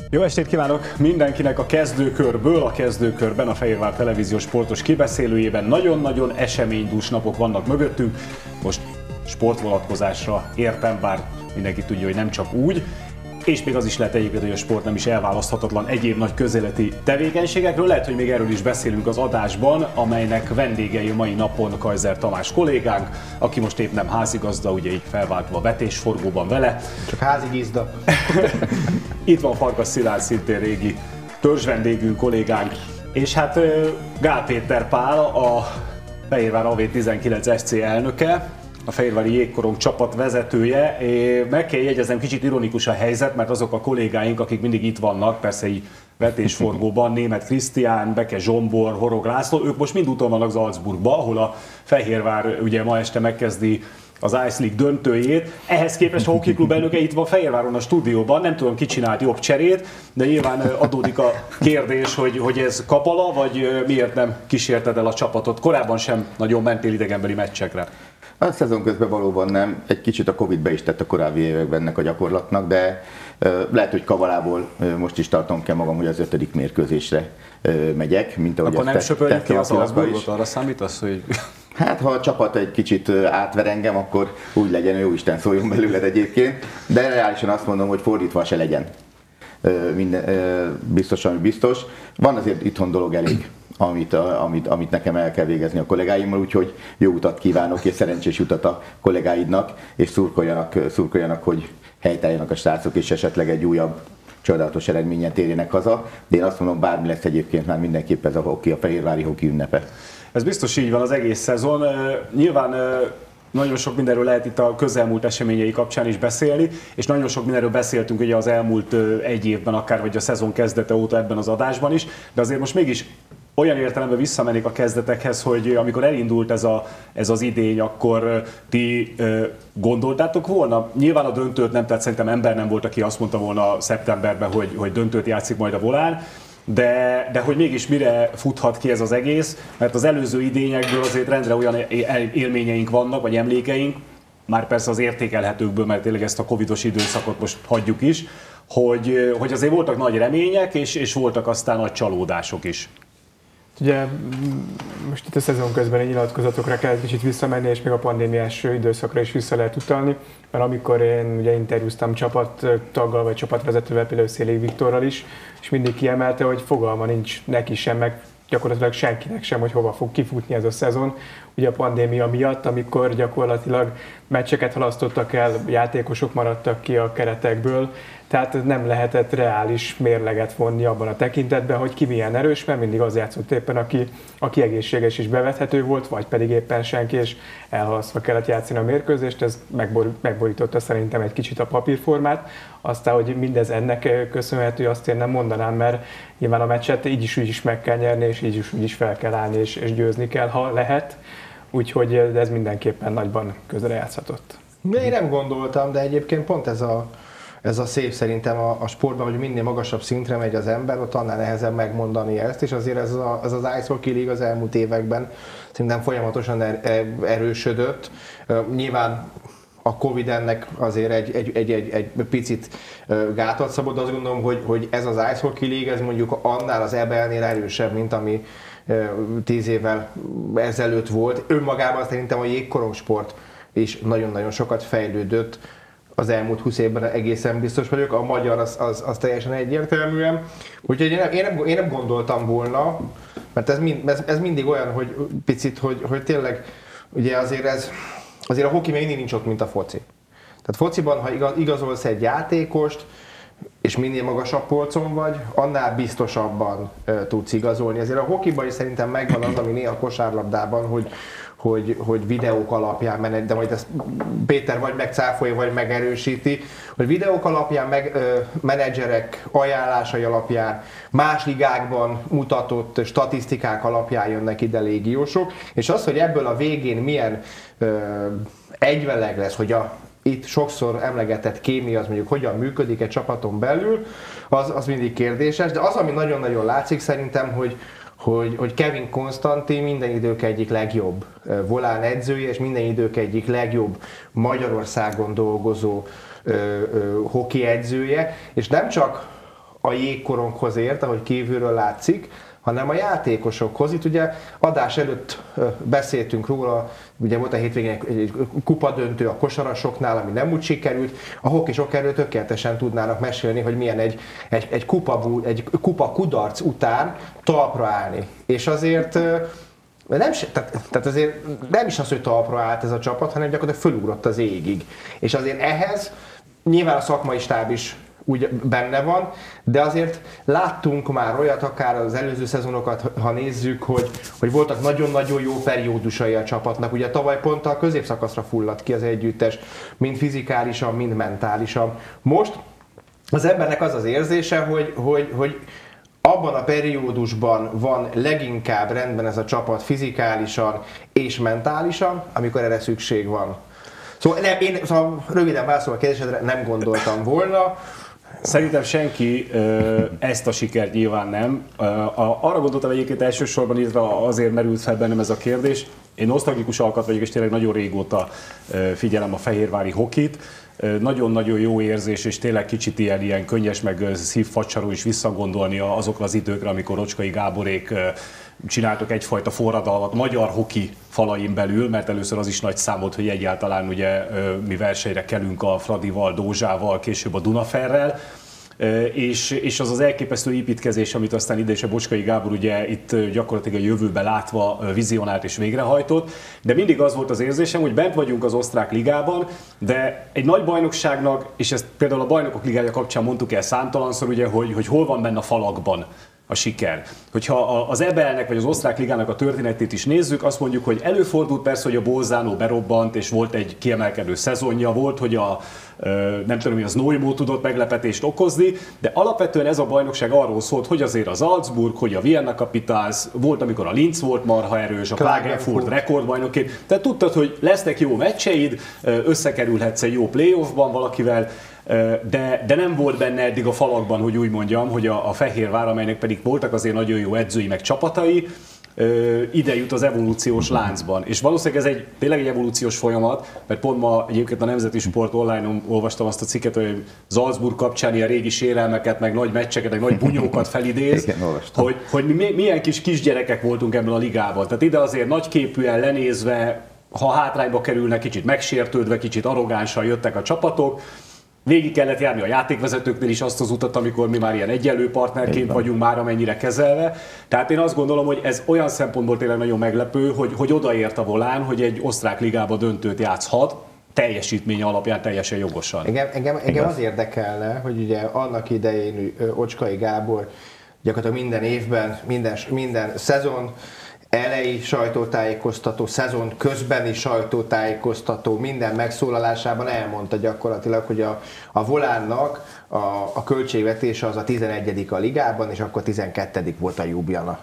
Jó estét kívánok mindenkinek a kezdőkörből, a kezdőkörben, a Fehérvár Televízió sportos kibeszélőjében. Nagyon-nagyon eseménydús napok vannak mögöttünk. Most sportvonatkozásra értem, bár mindenki tudja, hogy nem csak úgy. És még az is lehet egyébként, hogy a sport nem is elválaszthatatlan egyéb nagy közéleti tevékenységekről. Lehet, hogy még erről is beszélünk az adásban, amelynek vendégei a mai napon Kaiser Tamás kollégánk, aki most épp nem házigazda, ugye így felváltva vetésforgóban vele. Csak házigizda. Itt van Farkas Szilárd, szintén régi törzsvendégünk, kollégánk, és hát Gál Péter Pál, a Fehérvár AV19 SC elnöke, a Fehérvári Jégkorong csapat vezetője. Meg kell jegyeznem, kicsit ironikus a helyzet, mert azok a kollégáink, akik mindig itt vannak, persze így vetésforgóban, Németh Krisztián, Beke Zsombor, Horog László, ők most mind úton vannak Salzburgba, ahol a Fehérvár ugye ma este megkezdi az Ice League döntőjét. Ehhez képest a Hockey Klub elnöke itt van Fehérváron a stúdióban, nem tudom, ki csinált jobb cserét, de nyilván adódik a kérdés, hogy ez kapala, vagy miért nem kísérted el a csapatot? Korábban sem nagyon mentél idegenbeli meccsekre. A szezon közben valóban nem, egy kicsit a Covid be is tett a korábbi években ennek a gyakorlatnak, de lehet, hogy kavalából most is tartom kell magam, hogy az 5. mérkőzésre megyek, mint ahogy akkor nem söpörjük ki a Salzburgot, is. arra számítasz, hogy... Hát, ha a csapat egy kicsit átver engem, akkor úgy legyen, jó Isten szóljon belőled egyébként, de reálisan azt mondom, hogy fordítva se legyen. Biztos, ami biztos. Van azért itthon dolog elég, amit nekem el kell végezni a kollégáimmal, úgyhogy jó utat kívánok, és szerencsés utat a kollégáidnak, és szurkoljanak, hogy helytálljanak a srácok, és esetleg egy újabb csodálatos eredményen térjenek haza. De én azt mondom, bármi lesz egyébként, már mindenképp ez a hockey, a fehérvári hockey ünnepe. Ez biztos így van az egész szezon. Nyilván nagyon sok mindenről lehet itt a közelmúlt eseményei kapcsán is beszélni, és nagyon sok mindenről beszéltünk ugye az elmúlt egy évben, akár vagy a szezon kezdete óta ebben az adásban is, de azért most mégis olyan értelemben visszamennék a kezdetekhez, hogy amikor elindult ez az idény, akkor ti gondoltátok volna? Nyilván a döntőt nem, tehát szerintem ember nem volt, aki azt mondta volna szeptemberben, hogy döntőt játszik majd a Volán, de hogy mégis mire futhat ki ez az egész, mert az előző idényekből azért rendre olyan élményeink vannak, vagy emlékeink, már persze az értékelhetőkből, mert tényleg ezt a covidos időszakot most hagyjuk is, hogy azért voltak nagy remények, és voltak aztán nagy csalódások is. Ugye most itt a szezon közben nyilatkozatokra kell egy kicsit visszamenni, és még a pandémiás időszakra is vissza lehet utalni, mert amikor én ugye interjúztam csapattaggal vagy csapatvezetővel, például Szélék Viktorral is, és mindig kiemelte, hogy fogalma nincs neki sem, meg gyakorlatilag senkinek sem, hogy hova fog kifutni ez a szezon. Ugye a pandémia miatt, amikor gyakorlatilag meccseket halasztottak el, játékosok maradtak ki a keretekből, tehát nem lehetett reális mérleget vonni abban a tekintetben, hogy ki milyen erős, mert mindig az játszott éppen, aki egészséges és bevethető volt, vagy pedig éppen senki, és elhalasztva kellett játszani a mérkőzést, ez megborította szerintem egy kicsit a papírformát. Aztán, hogy mindez ennek köszönhető, azt én nem mondanám, mert nyilván a meccset így is úgy is meg kell nyerni, és így is úgy is fel kell állni, és győzni kell, ha lehet. Úgyhogy ez mindenképpen nagyban közrejátszhatott. Én nem gondoltam, de egyébként pont ez a szép szerintem a sportban, hogy minél magasabb szintre megy az ember, ott annál nehezebb megmondani ezt, és azért ez az Ice Hockey League az elmúlt években szerintem folyamatosan erősödött. Nyilván a Covid ennek azért egy picit gátat szabott, de azt gondolom, hogy ez az Ice Hockey League, ez mondjuk annál az EBL-nél erősebb, mint ami 10 évvel ezelőtt volt. Önmagában szerintem a jégkorong sport is nagyon-nagyon sokat fejlődött az elmúlt 20 évben, egészen biztos vagyok. A magyar az teljesen egyértelműen. Úgyhogy én nem gondoltam volna, mert ez mindig olyan, hogy picit, hogy tényleg ugye azért a hoki még mindig nincs ott, mint a foci. Tehát fociban, ha igazolsz egy játékost, és minél magasabb polcon vagy, annál biztosabban tudsz igazolni. Ezért a hokiban is szerintem megvan az, ami néha a kosárlabdában, hogy videók alapján, de majd ezt Péter vagy megcáfolja, vagy megerősíti, hogy videók alapján, menedzserek ajánlásai alapján, más ligákban mutatott statisztikák alapján jönnek ide légiósok, és az, hogy ebből a végén milyen egyveleg lesz, hogy itt sokszor emlegetett kémia az mondjuk hogyan működik egy csapaton belül, az mindig kérdéses, de az, ami nagyon-nagyon látszik szerintem, hogy Kevin Konstantin minden idők egyik legjobb volán edzője, és minden idők egyik legjobb Magyarországon dolgozó hoki edzője, és nem csak a jégkoronghoz ért, ahogy kívülről látszik, hanem a játékosokhoz. Itt ugye adás előtt beszéltünk róla, ugye volt a hétvégén egy kupadöntő a kosarasoknál, ami nem úgy sikerült. A hokisok erről tökéletesen tudnának mesélni, hogy milyen egy kupa kudarc után talpra állni. És azért tehát azért nem is az, hogy talpra állt ez a csapat, hanem gyakorlatilag fölugrott az égig. És azért ehhez nyilván a szakmai stáb is úgy benne van, de azért láttunk már olyat, akár az előző szezonokat, ha nézzük, hogy voltak nagyon-nagyon jó periódusai a csapatnak. Ugye tavaly pont a középszakaszra fulladt ki az együttes, mind fizikálisan, mind mentálisan. Most az embernek az az érzése, hogy abban a periódusban van leginkább rendben ez a csapat fizikálisan és mentálisan, amikor erre szükség van. Szóval én röviden válaszolva a kérdésedre, nem gondoltam volna. Szerintem senki ezt a sikert nyilván nem. Arra gondoltam egyébként elsősorban, illetve azért merült fel bennem ez a kérdés. Én nosztalgikus alkat vagyok, és tényleg nagyon régóta figyelem a fehérvári hokit. Nagyon-nagyon jó érzés, és tényleg kicsit ilyen könnyes, meg szívfacsaró is visszagondolni azokra az időkre, amikor Rocskai Gáborék csináltak egyfajta forradalmat magyar hoki falain belül, mert először az is nagy számot, hogy egyáltalán ugye mi versenyre kelünk a Fradival, Dózsával, később a Dunaferrel, és az az elképesztő építkezés, amit aztán ide is a Bocskai Gábor ugye itt gyakorlatilag a jövőbe látva vizionált és végrehajtott, de mindig az volt az érzésem, hogy bent vagyunk az osztrák ligában, de egy nagy bajnokságnak, és ezt például a Bajnokok Ligája kapcsán mondtuk el számtalanszor, ugye, hogy hol van benne a falakban a siker. Hogyha az EBL-nek vagy az osztrák ligának a történetét is nézzük, azt mondjuk, hogy előfordult persze, hogy a Bolzano berobbant, és volt egy kiemelkedő szezonja, volt, hogy nem tudom, hogy az Neumo tudott meglepetést okozni, de alapvetően ez a bajnokság arról szólt, hogy azért az Salzburg, hogy a Vienna Capitals, volt, amikor a Linz volt marha erős, a Klagenfurt rekordbajnokként, tehát tudtad, hogy lesznek jó meccseid, összekerülhetsz egy jó playoffban valakivel, de nem volt benne eddig a falakban, hogy úgy mondjam, hogy a Fehérvár, amelynek pedig voltak azért nagyon jó edzői meg csapatai, ide jut az evolúciós láncban. És valószínűleg ez tényleg egy evolúciós folyamat, mert pont ma egyébként a Nemzeti Sport online-on olvastam azt a cikket, hogy Salzburg kapcsán ilyen régi sérelmeket, meg nagy meccseket, meg nagy bunyókat felidéz, hogy mi milyen kisgyerekek voltunk ebben a ligában. Tehát ide azért nagyképűen lenézve, ha hátrányba kerülnek, kicsit megsértődve, kicsit arrogánsan jöttek a csapatok. Végig kellett járni a játékvezetőknél is azt az utat, amikor mi már ilyen egyenlő partnerként vagyunk már amennyire kezelve. Tehát én azt gondolom, hogy ez olyan szempontból tényleg nagyon meglepő, hogy odaért a volán, hogy egy osztrák ligába döntőt játszhat, teljesítménye alapján teljesen jogosan. Engem az érdekelne, hogy ugye annak idején Ocskai Gábor gyakorlatilag minden évben, minden szezon elejé sajtótájékoztató, szezon közbeni sajtótájékoztató, minden megszólalásában elmondta gyakorlatilag, hogy a Volánnak a költségvetése az a 11. a ligában, és akkor 12. volt a Ljubljana.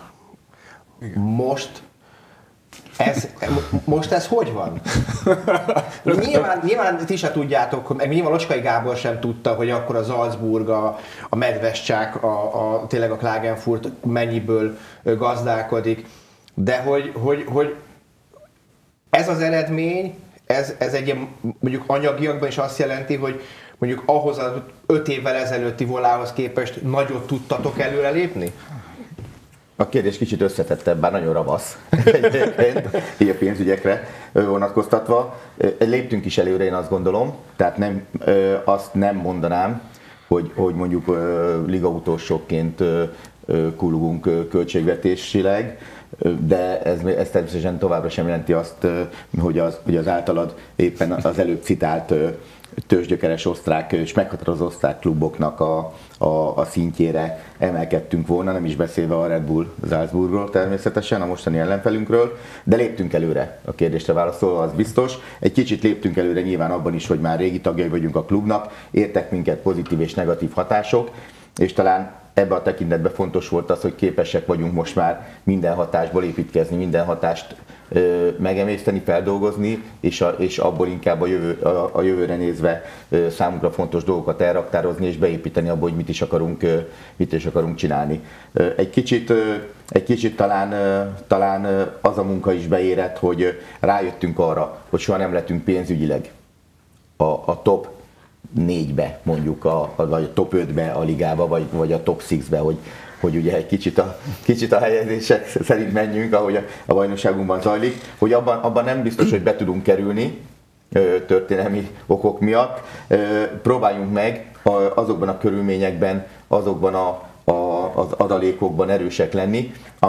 Most ez hogy van? Nyilván ti se tudjátok, meg nyilván Ocskai Gábor sem tudta, hogy akkor a Salzburg, a Medvescsák, tényleg a Klagenfurt mennyiből gazdálkodik. De hogy ez az eredmény, ez egy mondjuk anyagiakban is azt jelenti, hogy mondjuk ahhoz az 5 évvel ezelőtti Volához képest nagyot tudtatok előrelépni? A kérdés kicsit összetettebb, bár nagyon ravasz egyébként, így a pénzügyekre vonatkoztatva. Léptünk is előre, én azt gondolom, tehát azt nem mondanám, hogy mondjuk ligautolsóként kullogunk költségvetésileg, de ez természetesen továbbra sem jelenti azt, hogy az általad éppen az előbb citált tőzsgyökeres osztrák és meghatározó osztrák kluboknak a szintjére emelkedtünk volna, nem is beszélve a Red Bull Salzburgról természetesen, a mostani ellenfelünkről, de léptünk előre a kérdésre válaszolva, az biztos. Egy kicsit léptünk előre nyilván abban is, hogy már régi tagjai vagyunk a klubnak, értek minket pozitív és negatív hatások, és talán ebben a tekintetben fontos volt az, hogy képesek vagyunk most már minden hatásból építkezni, minden hatást megemészteni, feldolgozni, és abból inkább a jövőre nézve számunkra fontos dolgokat elraktározni, és beépíteni abba, hogy mit is akarunk csinálni. Egy kicsit talán az a munka is beérett, hogy rájöttünk arra, hogy soha nem lettünk pénzügyileg a top 4-be mondjuk, vagy a top 5-be a ligába, vagy a top 6-be, hogy ugye egy kicsit a helyezések szerint menjünk, ahogy a bajnokságunkban zajlik, hogy abban nem biztos, hogy be tudunk kerülni történelmi okok miatt. Próbáljunk meg azokban a körülményekben, azokban az adalékokban erősek lenni,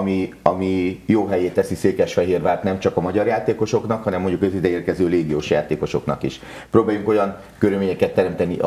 ami jó helyét teszi Székesfehérvárt nem csak a magyar játékosoknak, hanem mondjuk az ideérkező légiós játékosoknak is. Próbáljunk olyan körülményeket teremteni,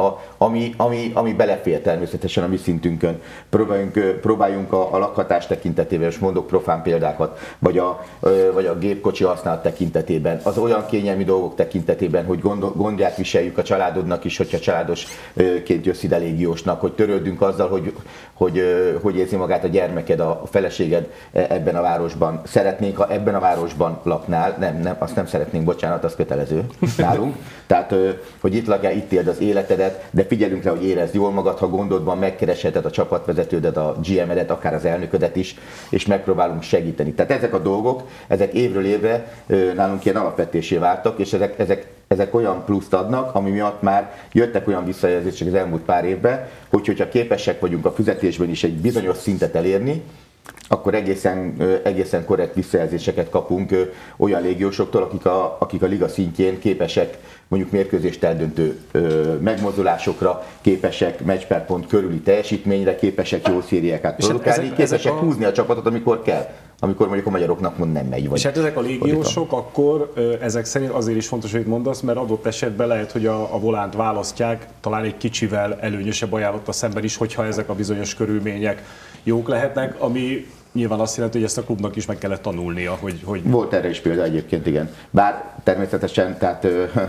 ami belefér természetesen a mi szintünkön. Próbáljunk a lakhatás tekintetében, és mondok profán példákat, vagy a gépkocsi használat tekintetében, az olyan kényelmi dolgok tekintetében, hogy gondját viseljük a családodnak is, hogyha családosként jössz ide légiósnak, hogy törődünk azzal, hogy érzi magát a gyermeked, a feleséged ebben a városban. Szeretnénk, ha ebben a városban laknál, nem, azt nem szeretnénk, bocsánat, az kötelező nálunk. Tehát, hogy itt lakjál, itt éld az életedet, de figyelünk rá, hogy érezd jól magad, ha gondod van, megkeresheted a csapatvezetődet, a GM-edet, akár az elnöködet is, és megpróbálunk segíteni. Tehát ezek a dolgok, ezek évről évre nálunk ilyen alapvetésé váltak, és ezek olyan pluszt adnak, ami miatt már jöttek olyan visszajelzések az elmúlt pár évben, hogyha képesek vagyunk a fizetésben is egy bizonyos szintet elérni, akkor egészen korrekt visszajelzéseket kapunk olyan légiósoktól, akik a liga szintjén képesek mondjuk mérkőzést eldöntő megmozdulásokra, képesek meccs per pont körüli teljesítményre, képesek jó szériákat produkálni, képesek húzni a csapatot, amikor kell. Amikor mondjuk a magyaroknak mond nem megy. És hát ezek a légiósok akkor ezek szerint azért is fontos, hogy mondasz, mert adott esetben lehet, hogy a volánt választják, talán egy kicsivel előnyösebb ajánlott szemben is, hogyha ezek a bizonyos körülmények jók lehetnek, ami nyilván azt jelenti, hogy ezt a klubnak is meg kellett tanulnia, hogy... Volt erre is példa egyébként, igen. Bár természetesen, tehát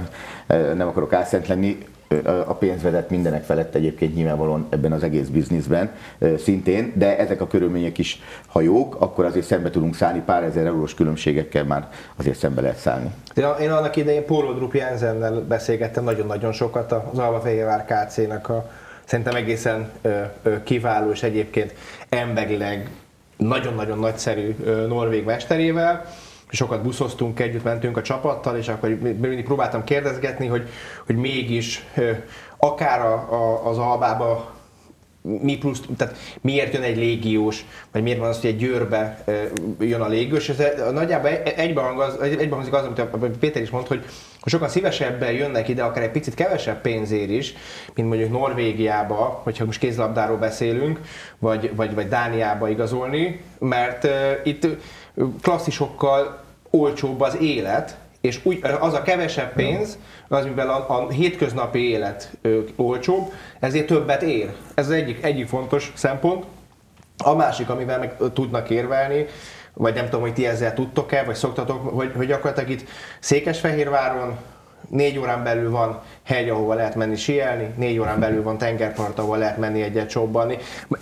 nem akarok álszent lenni, a pénz vezet mindenek felett egyébként nyilvánvalóan ebben az egész bizniszben szintén, de ezek a körülmények is, ha jók, akkor azért szembe tudunk szállni, pár ezer eurós különbségekkel már azért szembe lehet szállni. Én annak idején Póló Drup Jensennel beszélgettem nagyon-nagyon sokat az Alvafehérvár KC-nek szerintem egészen kiváló és egyébként emberileg nagyon-nagyon nagyszerű norvég mesterével. Sokat buszoztunk együtt, mentünk a csapattal, és akkor mindig próbáltam kérdezgetni, hogy mégis akár az Albába mi plusz, tehát miért jön egy légiós, vagy miért van az, hogy egy Győrbe jön a légiós. Ez nagyjából egybehangzik az, amit Péter is mondta, hogy sokan szívesebben jönnek ide, akár egy picit kevesebb pénzért is, mint mondjuk Norvégiába, hogyha most kézlabdáról beszélünk, vagy Dániába igazolni, mert itt klasszisokkal olcsóbb az élet, és az a kevesebb pénz, az mivel a hétköznapi élet olcsóbb, ezért többet ér. Ez az egyik fontos szempont. A másik, amivel meg tudnak érvelni, vagy nem tudom, hogy ti ezzel tudtok-e, vagy szoktatok, hogy gyakorlatilag itt Székesfehérváron 4 órán belül van hegy, ahova lehet menni síelni, 4 órán belül van tengerpart, ahol lehet menni egyet csobbalni.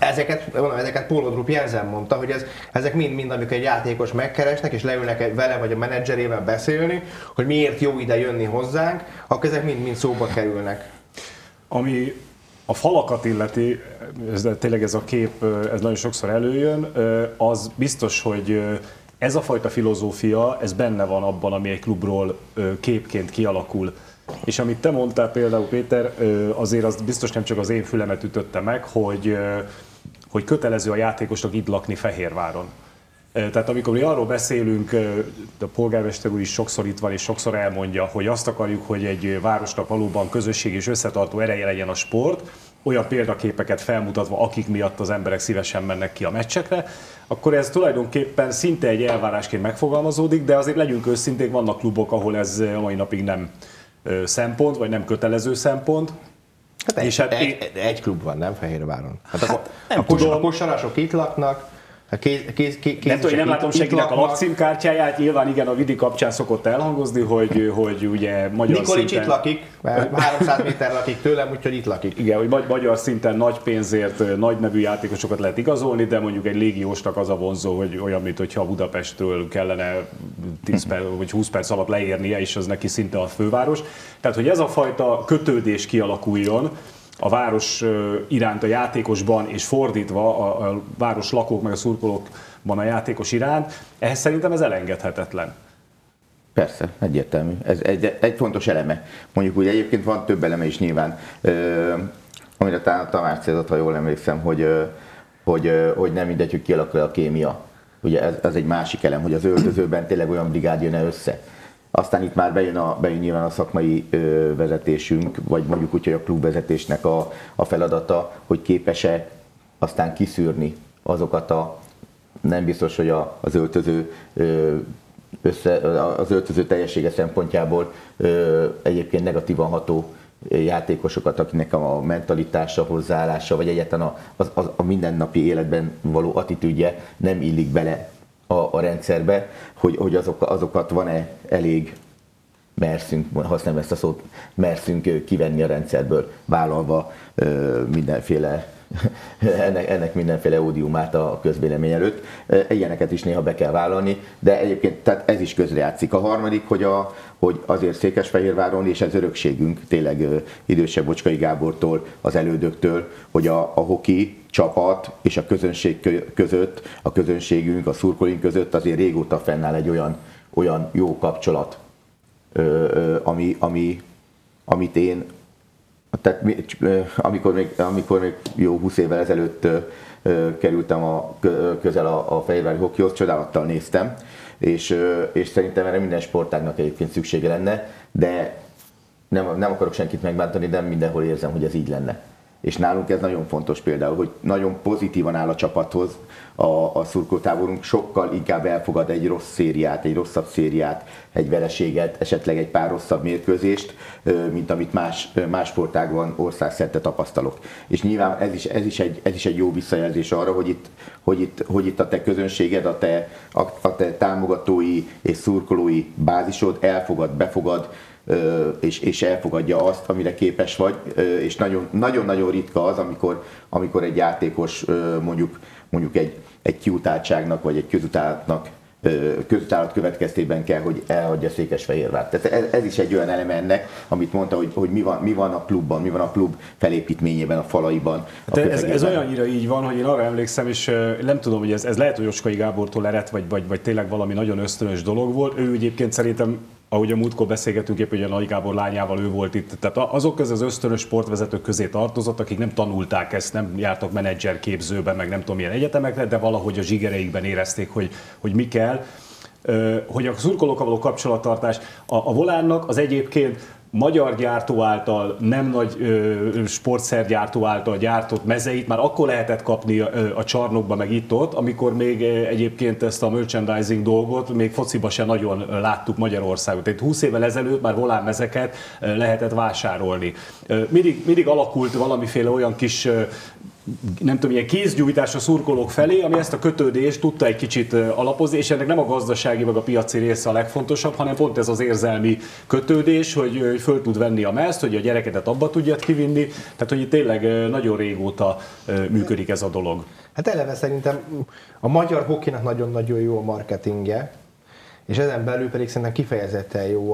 Ezeket Póló Drup Jensen mondta, hogy ezek mind, amikor egy játékos megkeresnek, és leülnek vele vagy a menedzserével beszélni, hogy miért jó ide jönni hozzánk, akkor ezek mind szóba kerülnek. Ami a falakat illeti, tényleg ez a kép, ez nagyon sokszor előjön, az biztos, hogy ez a fajta filozófia, ez benne van abban, ami egy klubról képként kialakul. És amit te mondtál például, Péter, azért az biztos nem csak az én fülemet ütötte meg, hogy kötelező a játékosnak itt lakni Fehérváron. Tehát amikor mi arról beszélünk, a polgármester úr is sokszor itt van és sokszor elmondja, hogy azt akarjuk, hogy egy városnak valóban közösség és összetartó ereje legyen a sport, olyan példaképeket felmutatva, akik miatt az emberek szívesen mennek ki a meccsekre, akkor ez tulajdonképpen szinte egy elvárásként megfogalmazódik, de azért legyünk őszinték, vannak klubok, ahol ez a mai napig nem szempont, vagy nem kötelező szempont. Hát egy klub van, nem Fehérváron? A kosarasok itt laknak, nem látom senkinek a lakcímkártyáját, nyilván igen, a Vidi kapcsán szokott elhangozni, hogy ugye magyar Nikolics szinten... itt lakik, mert 300 méter lakik tőlem, úgyhogy itt lakik. Igen, hogy magyar szinten nagy pénzért nagy nevű játékosokat lehet igazolni, de mondjuk egy légiósnak az a vonzó, hogy olyan, mint hogyha Budapestről kellene 10 perc, vagy 20 perc alatt leérnie, és az neki szinte a főváros. Tehát, hogy ez a fajta kötődés kialakuljon a város iránt a játékosban, és fordítva a város lakók meg a szurkolókban a játékos iránt, ehhez szerintem ez elengedhetetlen. Persze, egyértelmű. Ez egy fontos eleme. Mondjuk úgy egyébként van több eleme is nyilván, amire Tamás célzott, ha jól emlékszem, hogy nem mindegy, hogy kialakul a kémia. Ugye ez egy másik elem, hogy az öltözőben tényleg olyan brigád jön össze. Aztán itt már bejön nyilván a szakmai vezetésünk, vagy mondjuk úgy, hogy a klubvezetésnek a feladata, hogy képes-e aztán kiszűrni azokat nem biztos, hogy az öltöző teljessége szempontjából egyébként negatívan ható játékosokat, akinek a mentalitása, hozzáállása, vagy egyáltalán a mindennapi életben való attitűdje nem illik bele a rendszerbe, hogy azokat van-e elég használom ezt a szót, merszünk kivenni a rendszerből, vállalva ennek mindenféle ódiumát a közvélemény előtt. Ilyeneket is néha be kell vállalni, de egyébként tehát ez is közrejátszik. A harmadik, hogy azért Székesfehérváron, és ez örökségünk tényleg idősebb Bocskai Gábortól, az elődöktől, hogy a hoki csapat és a közönség között, a közönségünk, a szurkolóink között azért régóta fennáll egy olyan jó kapcsolat, amit én, tehát amikor még jó 20 évvel ezelőtt kerültem közel a fehérvári hokihoz, csodálattal néztem, és szerintem erre minden sportágnak egyébként szüksége lenne, de nem akarok senkit megbántani, de mindenhol érzem, hogy ez így lenne. És nálunk ez nagyon fontos például, hogy nagyon pozitívan áll a csapathoz a szurkolótáborunk, sokkal inkább elfogad egy rossz szériát, egy rosszabb szériát, egy vereséget, esetleg egy pár rosszabb mérkőzést, mint amit más sportágban országszerte tapasztalok. És nyilván ez is egy jó visszajelzés arra, hogy itt a te közönséged, a te támogatói és szurkolói bázisod elfogad, befogad, és elfogadja azt, amire képes vagy, és nagyon-nagyon ritka az, amikor egy játékos mondjuk egy kiutáltságnak, vagy egy közutálat következtében kell, hogy elhagyja Székesfehérvárt. Tehát ez is egy olyan eleme ennek, amit mondta, hogy mi van a klubban, mi van a klub felépítményében, a falaiban. Ez olyannyira így van, hogy én arra emlékszem, és nem tudom, hogy ez lehet, hogy Ocskai Gábortól eredt, vagy tényleg valami nagyon ösztönös dolog volt. Ő egyébként szerintem, ahogy a múltkor beszélgetünk, épp, hogy a Nagy Gábor lányával ő volt itt, tehát azok közé az ösztönös sportvezetők közé tartozott, akik nem tanulták ezt, nem jártak menedzserképzőben, meg nem tudom milyen egyetemekre, de valahogy a zsigereikben érezték, hogy mi kell. Hogy a szurkolókkal való kapcsolattartás, a Volánnak az egyébként magyar gyártó által, nem nagy sportszergyártó által gyártott mezeit már akkor lehetett kapni a csarnokba, meg itt-ott, amikor még egyébként ezt a merchandising dolgot még fociba se nagyon láttuk Magyarországot. Tehát 20 évvel ezelőtt már Volán mezeket lehetett vásárolni. Mindig alakult valamiféle olyan kis nem tudom, ilyen kézgyújtás a szurkolók felé, ami ezt a kötődést tudta egy kicsit alapozni, és ennek nem a gazdasági vagy a piaci része a legfontosabb, hanem pont ez az érzelmi kötődés, hogy föl tud venni a mezt, hogy a gyerekedet abba tudjad kivinni, tehát hogy itt tényleg nagyon régóta működik ez a dolog. Hát eleve szerintem a magyar hokinak nagyon-nagyon jó a marketingje, és ezen belül pedig szerintem kifejezetten jó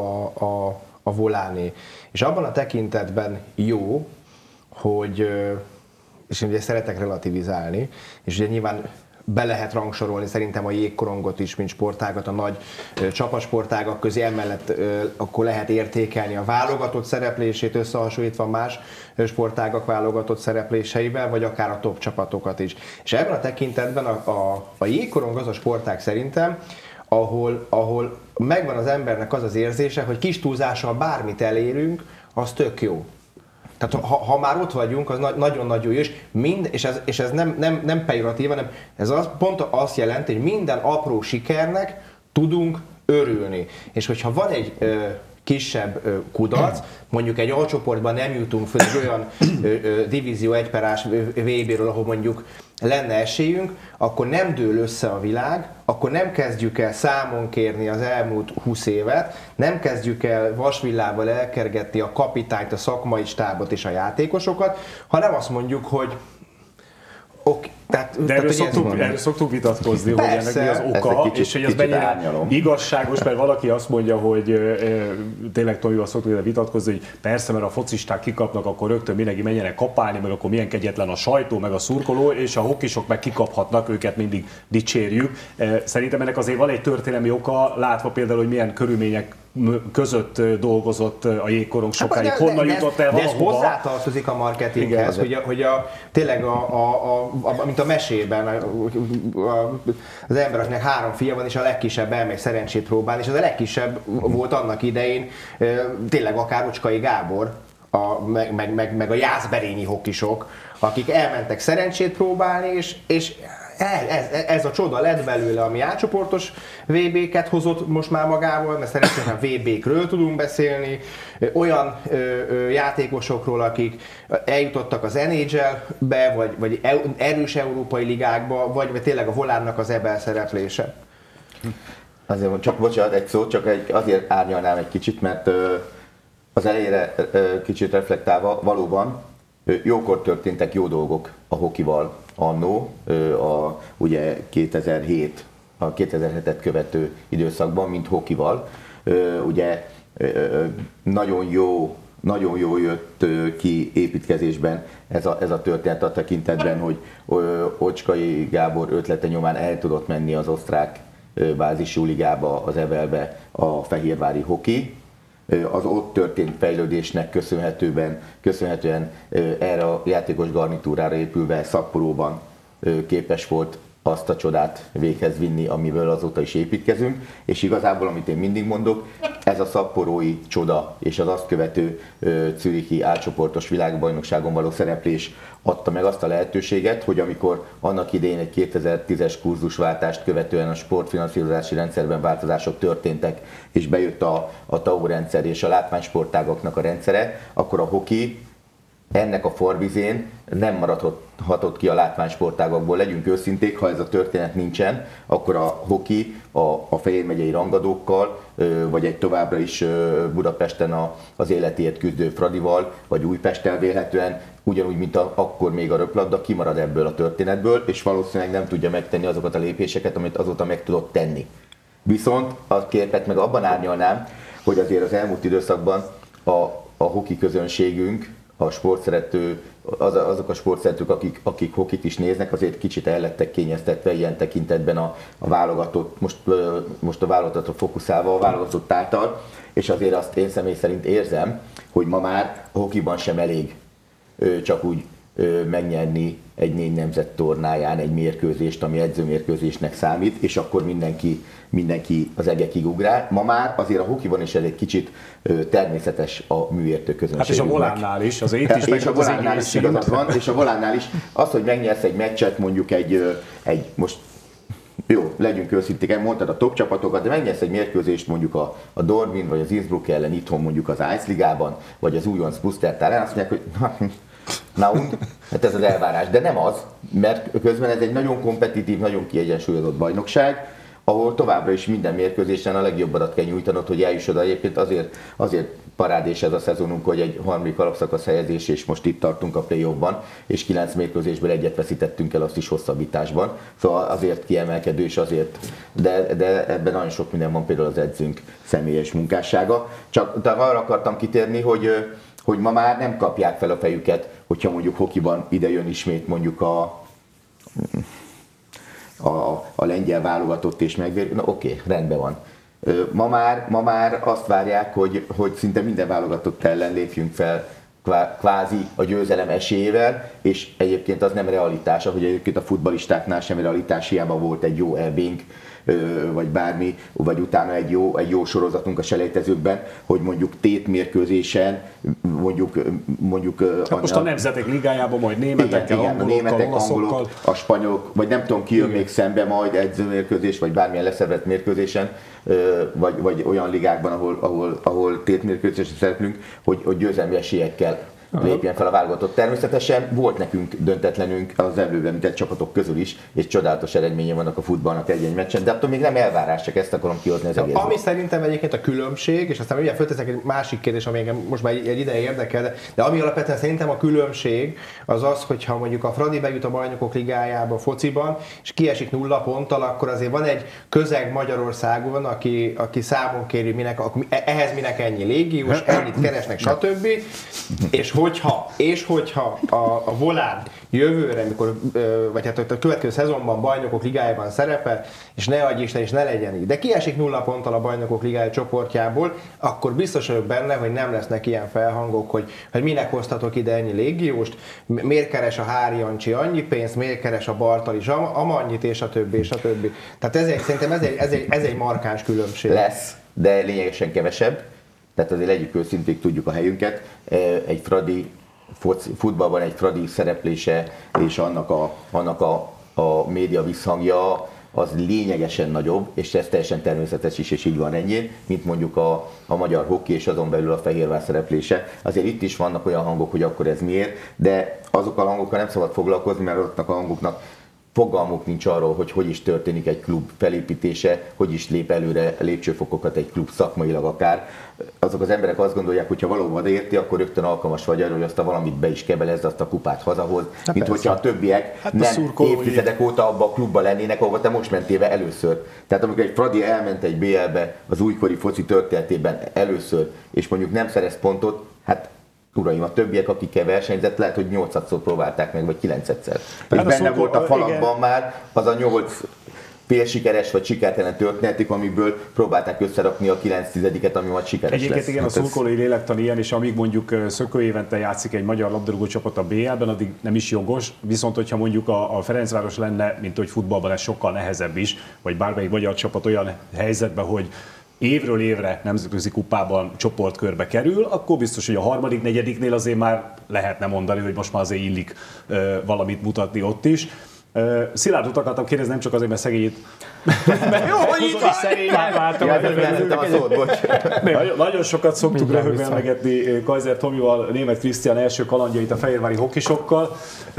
a Voláné. És abban a tekintetben jó, hogy és én ugye szeretek relativizálni, és ugye nyilván be lehet rangsorolni szerintem a jégkorongot is, mint sportágat, a nagy csapatsportágak közé, emellett akkor lehet értékelni a válogatott szereplését összehasonlítva más sportágak válogatott szerepléseivel, vagy akár a top csapatokat is. És ebben a tekintetben a jégkorong az a sportág szerintem, ahol megvan az embernek az az érzése, hogy kis túlzással bármit elérünk, az tök jó. Tehát ha már ott vagyunk, az nagyon-nagyon jó, és ez nem pejoratív, hanem ez pont azt jelenti, hogy minden apró sikernek tudunk örülni. És hogyha van egy kisebb kudarc, mondjuk egy alcsoportban nem jutunk föl egy olyan divízió 1/-ás VB-ről, ahol mondjuk lenne esélyünk, akkor nem dől össze a világ, akkor nem kezdjük el számon kérni az elmúlt 20 évet, nem kezdjük el vasvillával elkergetni a kapitányt, a szakmai stábot és a játékosokat, hanem azt mondjuk, hogy De erről szoktuk vitatkozni, hogy ennek mi az oka, és hogy ez mennyire igazságos, mert valaki azt mondja, hogy tényleg Tomival szoktuk vitatkozni, hogy persze, mert a focisták kikapnak, akkor rögtön mindenki menjenek kapálni, meg akkor milyen kegyetlen a sajtó, meg a szurkoló, és a hokisok meg kikaphatnak, őket mindig dicsérjük. Szerintem ennek azért van egy történelmi oka, látva például, hogy milyen körülmények között dolgozott a jégkorong sokáig. Honnan jutott el valahova? De ez hozzátartozik a marketinghez, hogy tényleg mint a mesében, az ember, akinek 3 fia van, és a legkisebb elmegy szerencsét próbálni, és az a legkisebb volt annak idején tényleg akár Ocskai Gábor, meg a jászberényi hokisok, akik elmentek szerencsét próbálni, és ez a csoda lett belőle, ami átcsoportos VB-ket hozott most már magával, mert szerencsére VB-kről tudunk beszélni, olyan játékosokról, akik eljutottak az NHL-be, vagy erős európai ligákba, vagy tényleg a Volánnak az EBL szereplése. Azért csak bocsánat, egy szó, csak azért árnyalnám egy kicsit, mert az elejére kicsit reflektálva valóban jókor történtek jó dolgok a hokival annó, ugye 2007, a 2007-et követő időszakban, mint hokival. Ugye nagyon jó jött ki építkezésben ez a történet a tekintetben, hogy Ocskai Gábor ötlete nyomán el tudott menni az osztrák bázisú ligába, az EBL-be a fehérvári hoki. Az ott történt fejlődésnek köszönhetően erre a játékos garnitúrára épülve Szapporóban képes volt azt a csodát véghez vinni, amiből azóta is építkezünk, és igazából, amit én mindig mondok, ez a szapporói csoda és az azt követő zürichi átcsoportos világbajnokságon való szereplés adta meg azt a lehetőséget, hogy amikor annak idején egy 2010-es kurzusváltást követően a sportfinanszírozási rendszerben változások történtek, és bejött a TAO rendszer és a látványsportágaknak a rendszere, akkor a hoki ennek a farvizén nem maradhatott ki a látványsportágakból. Legyünk őszinték, ha ez a történet nincsen, akkor a hoki a Fejér megyei rangadókkal, vagy egy továbbra is Budapesten az életéért küzdő Fradival, vagy Újpesttel vélhetően, ugyanúgy, mint akkor még a röplabda, kimarad ebből a történetből, és valószínűleg nem tudja megtenni azokat a lépéseket, amit azóta meg tudott tenni. Viszont a képet meg abban árnyalnám, hogy azért az elmúlt időszakban a hoki közönségünk, a sportszerető, azok a sportszeretők, akik hokit is néznek, azért kicsit el lettek kényeztetve ilyen tekintetben a válogatott, most a válogatottra fókuszálva, a válogatott által, és azért azt én személy szerint érzem, hogy ma már a hokiban sem elég csak úgy megnyerni egy 4 nemzet tornáján egy mérkőzést, ami edzőmérkőzésnek számít, és akkor mindenki az egekig ugrál. Ma már azért a hokiban is ez egy kicsit természetes a műértő közönségünknek. Hát és a Volánnál is, az itt is és a Volánnál is igazad van, és a Volánnál is az, hogy megnyersz egy meccset, mondjuk egy most jó, legyünk őszinték, mondtad a top csapatokat, de megnyersz egy mérkőzést mondjuk a Dortmund vagy az Innsbruck ellen itthon mondjuk az Ice Ligában, vagy az újonc Pusztertál ellen, azt mondják, hogy hát ez az elvárás, de nem az, mert közben ez egy nagyon kompetitív, nagyon kiegyensúlyozott bajnokság, ahol továbbra is minden mérkőzésen a legjobbadat kell nyújtanod, hogy eljuss oda. Egyébként azért parádés ez a szezonunk, hogy egy harmadik alapszakasz helyezés, és most itt tartunk a play-offban, és 9 mérkőzésből egyet veszítettünk el, azt is hosszabbításban. Szóval azért kiemelkedő, és azért, de ebben nagyon sok minden van, például az edzőnk személyes munkássága. Csak arra akartam kitérni, hogy ma már nem kapják fel a fejüket, hogyha mondjuk hokiban ide jön ismét mondjuk a lengyel válogatott és megvér. Na oké, rendben van. Ma már azt várják, hogy szinte minden válogatott ellen lépjünk fel kvázi a győzelem esélyével, és egyébként az nem realitás, ahogy egyébként a futballistáknál sem realitás, hiába volt egy jó EB-nk, vagy bármi, vagy utána egy jó sorozatunk a selejtezőkben, hogy mondjuk tétmérkőzésen, mondjuk hát most a Nemzetek Ligájában majd németekkel, angolokkal, olaszokkal, a spanyolok, vagy nem tudom ki jön még szembe majd edzőmérkőzés, vagy bármilyen leszervett mérkőzésen, vagy olyan ligákban, ahol tétmérkőzésen szereplünk, hogy győzelmi esélyekkel lépjen fel a válogatott. Természetesen volt nekünk döntetlenünk az előbb említett csapatok közül is, és csodálatos eredménye vannak a futballnak egy-egy meccsen, de attól még nem elvárás, csak ezt akarom kihozni az egészből. Ami szerintem egyébként a különbség, és aztán ugye fölteszek egy másik kérdés, ami engem most már egy ideje érdekel, de ami alapvetően szerintem a különbség az az, hogyha mondjuk a Fradi bejut a Bajnokok Ligájába a fociban, és kiesik 0 ponttal, akkor azért van egy közeg Magyarországon, aki számon kéri, ehhez minek ennyi légiós, ennyit keresnek, stb. És hogyha a Volán jövőre, amikor, vagy hát a következő szezonban Bajnokok Ligájában szerepel, és ne adj Isten, és ne legyen így, de kiesik 0 ponttal a Bajnokok Ligája csoportjából, akkor biztos vagyok benne, hogy nem lesznek ilyen felhangok, hogy minek hoztatok ide ennyi légióst, miért keres a Hári Jancsi annyi pénzt, miért keres a Bartal is amannyit, és a többi, és a többi. Tehát szerintem ez egy markáns különbség. Lesz, de lényegesen kevesebb. Tehát azért legyük őszinték, tudjuk a helyünket. Egy Fradi futballban egy Fradi szereplése és annak a média visszhangja az lényegesen nagyobb, és ez teljesen természetes is, és így van ennyi, mint mondjuk a magyar hokki és azon belül a Fehérvár szereplése. Azért itt is vannak olyan hangok, hogy akkor ez miért, de azokkal a hangokkal nem szabad foglalkozni, mert azoknak a hangoknak fogalmuk nincs arról, hogy is történik egy klub felépítése, hogy is lép előre lépcsőfokokat egy klub szakmailag akár. Azok az emberek azt gondolják, hogy ha valóban érti, akkor rögtön alkalmas vagy arra, hogy azt a valamit be is kebelezd, azt a kupát hazahoz, mint hogyha a többiek nem évtizedek óta abban a klubban lennének, ahova te most mentél be először. Tehát amikor egy Fradi elment egy BL-be az újkori foci történetében először, és mondjuk nem szerez pontot, hát uraim, a többiek, akikkel versenyzett, lehet, hogy 8-szor próbálták meg, vagy 9-szer. És benne volt a falakban már az a 8 félsikeres vagy sikertelen történetik, amiből próbálták összerakni a 9-10-et, ami majd sikeres Egyébként lesz. igen, a szurkolói lélektan ilyen, és amíg mondjuk Szökő évente játszik egy magyar labdarúgó csapat a BL-ben, addig nem is jogos, viszont hogyha mondjuk a Ferencváros lenne, mint hogy futballban ez sokkal nehezebb is, vagy bármelyik magyar csapat olyan helyzetben, hogy évről évre nemzetközi kupában csoportkörbe kerül, akkor biztos, hogy a harmadik, negyediknél azért már lehetne mondani, hogy most már azért illik valamit mutatni ott is. Szilárdot akartam kérdezni, nem csak azért, mert szegényt... Jó, hogy itt van! Nagyon sokat szoktuk röhögni emlegetni Kaiser Tomival, Németh Krisztián első kalandjait a fehérvári hokisokkal.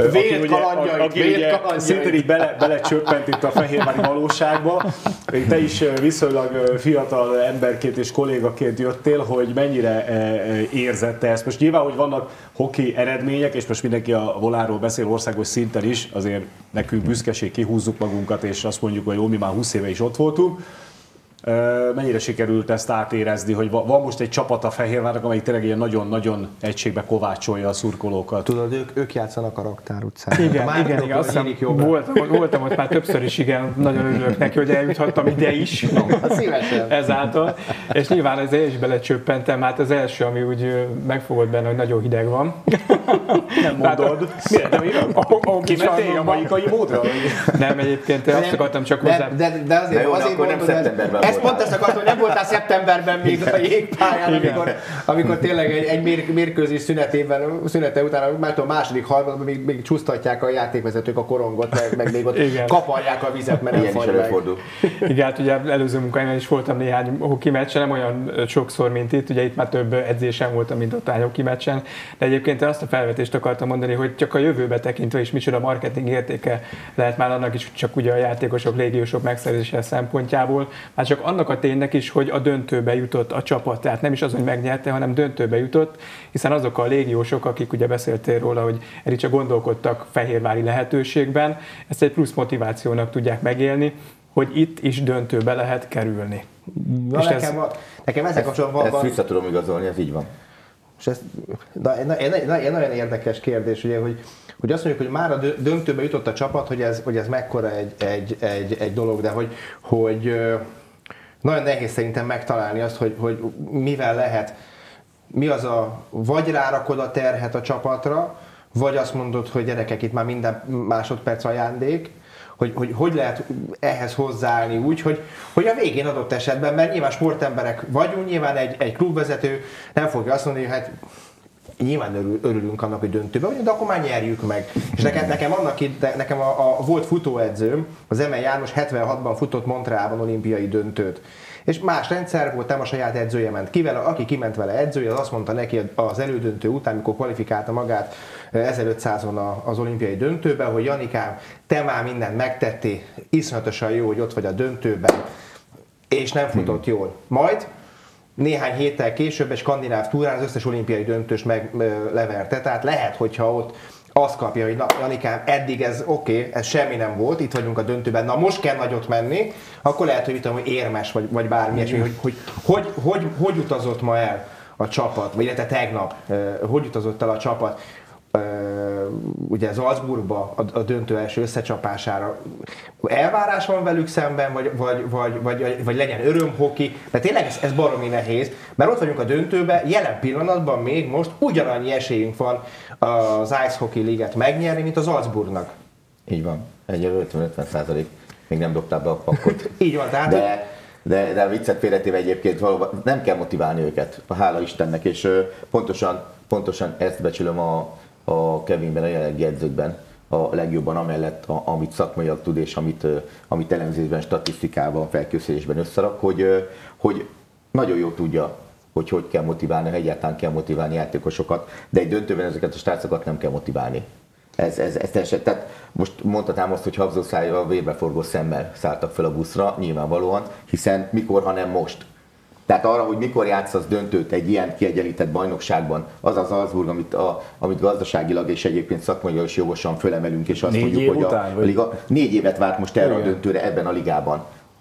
Aki szintén így belecsöppent itt a fehérvári valóságba. Te is viszonylag fiatal emberként és kollégaként jöttél, hogy mennyire érzette ezt. Most nyilván, hogy vannak hoki eredmények, és most mindenki a Volánról beszél országos szinten is, azért nekünk büszkeség, kihúzzuk magunkat, és azt mondjuk, hogy jó, mi már 20 éve is ott voltunk. Mennyire sikerült ezt átérezni, hogy van most egy csapat a Fehérvárnak, amelyik tényleg ilyen nagyon-nagyon egységbe kovácsolja a szurkolókat? Tudod, ők játszanak a Raktár utcán. Igen, azt hiszem, voltam ott már többször is, igen, nagyon örülök neki, hogy eljuthattam ide is. Szívesen. Ezáltal. És nyilván ezzel is belecsöppentem, hát az első, ami úgy megfogott benne, hogy nagyon hideg van. Nem mondod. Kimentél a maikai módra? Nem, egyébként azt akartam csak hozzá. De azért mondod, ezt pont ezt akartam, hogy nem voltál szeptemberben még a jégpályán, amikor tényleg egy mérkőzés szünete után, már a második harmadban még csúsztatják a játékvezetők a korongot, meg még ott kaparják a vizet, mert nem fagy meg. Igen, hát ugye előző munkáimban is voltam néhány hoki meccsen, nem olyan sokszor, mint itt, ugye itt már több edzésen voltam, mint ott hoki meccsen, de egyébként azt a felvetést akartam mondani, hogy csak a jövőbe tekintve is micsoda marketing értéke lehet már annak is, csak ugye a játékosok, légiósok megszerzése szempontjából, már csak annak a ténynek is, hogy a döntőbe jutott a csapat, tehát nem is az, hogy megnyerte, hanem döntőbe jutott, hiszen azok a légiósok, akik ugye beszéltél róla, hogy eddig csak gondolkodtak fehérvári lehetőségben, ezt egy plusz motivációnak tudják megélni, hogy itt is döntőbe lehet kerülni. Nekem ezzel kapcsolatban van... Ezt vissza tudom igazolni, ez így van. És ez egy nagyon érdekes kérdés, ugye, hogy azt mondjuk, hogy már a döntőbe jutott a csapat, hogy ez mekkora egy dolog, de hogy nagyon nehéz szerintem megtalálni azt, hogy mivel lehet, mi az vagy rárakod a terhet a csapatra, vagy azt mondod, hogy gyerekek, itt már minden másodperc ajándék, hogy lehet ehhez hozzáállni úgy, hogy a végén adott esetben, mert nyilván sportemberek vagyunk, nyilván egy klubvezető nem fogja azt mondani, hogy hát nyilván örülünk annak, hogy döntőben vagyunk, de akkor már nyerjük meg. És nekem volt futóedzőm, az Emel János 76-ban futott Montrealban olimpiai döntőt. És más rendszer volt, nem a saját edzője ment ki vele, aki kiment vele edzője, az azt mondta neki az elődöntő után, mikor kvalifikálta magát 1500-on az olimpiai döntőben, hogy Janikám, te már mindent megtettél, iszonyatosan jó, hogy ott vagy a döntőben, és nem futott jól. Majd néhány héttel később egy skandináv túrán az összes olimpiai döntős megleverte, tehát lehet, hogyha ott azt kapja, hogy na, Janikám, eddig ez oké, ez semmi nem volt, itt vagyunk a döntőben, na most kell nagyot menni, akkor lehet, hogy érmes, vagy bármi ilyesmi, hogy utazott ma el a csapat, vagy illetve tegnap, hogy utazott el a csapat ugye Salzburgba a döntő első összecsapására. Elvárás van velük szemben, vagy legyen örömhoki, de tényleg ez baromi nehéz, mert ott vagyunk a döntőben, jelen pillanatban még most ugyanannyi esélyünk van az Ice Hockey League-et megnyerni, mint az Salzburgnak. Így van, egyelőre 50%, még nem dobták be a pakkot. Így van, tehát... De a viccet félretéve egyébként valóban nem kell motiválni őket, hála Istennek, és pontosan ezt becsülöm a Kevinben, a jelenlegi edzőkben a legjobban, amellett, amit szakmaiak tud, és amit elemzésben, statisztikában, felkészülésben összerak, hogy nagyon jól tudja, hogy kell motiválni, ha egyáltalán kell motiválni játékosokat, de egy döntőben ezeket a srácokat nem kell motiválni. Ez teljesen, tehát most mondhatnám azt, hogy habzószájjal, vérbeforgó szemmel szálltak fel a buszra, nyilvánvalóan, hiszen mikor, ha nem most. Tehát arra, hogy mikor játszasz döntőt egy ilyen kiegyenlített bajnokságban, az az Salzburg, amit gazdaságilag és egyébként szakmailag is jogosan fölemelünk, és azt mondjuk, hogy a liga 4 évet várt most erre a döntőre ebben a ligában.